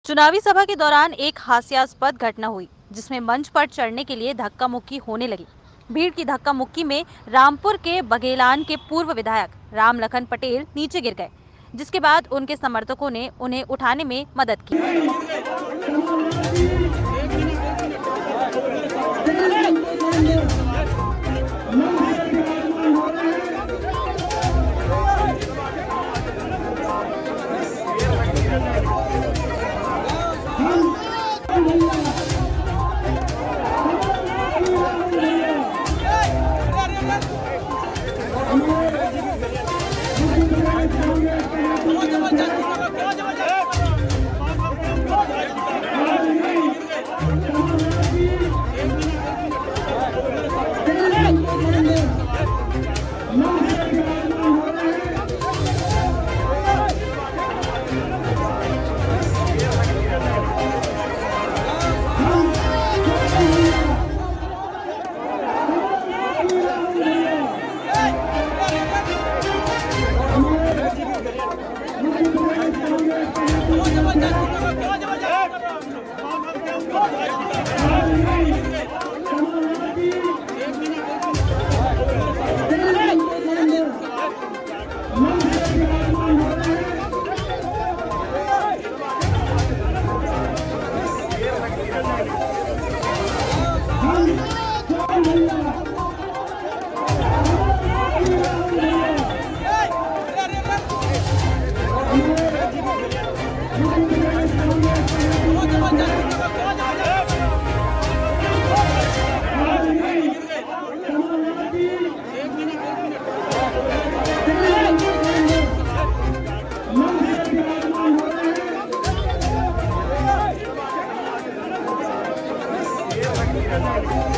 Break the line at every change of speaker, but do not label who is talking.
चुनावी सभा के दौरान एक हास्यास्पद घटना हुई जिसमें मंच पर चढ़ने के लिए धक्का मुक्की होने लगी। भीड़ की धक्का मुक्की में रामपुर के बघेलान के पूर्व विधायक राम लखन पटेल नीचे गिर गए, जिसके बाद उनके समर्थकों ने उन्हें उठाने में मदद की।
Thank you.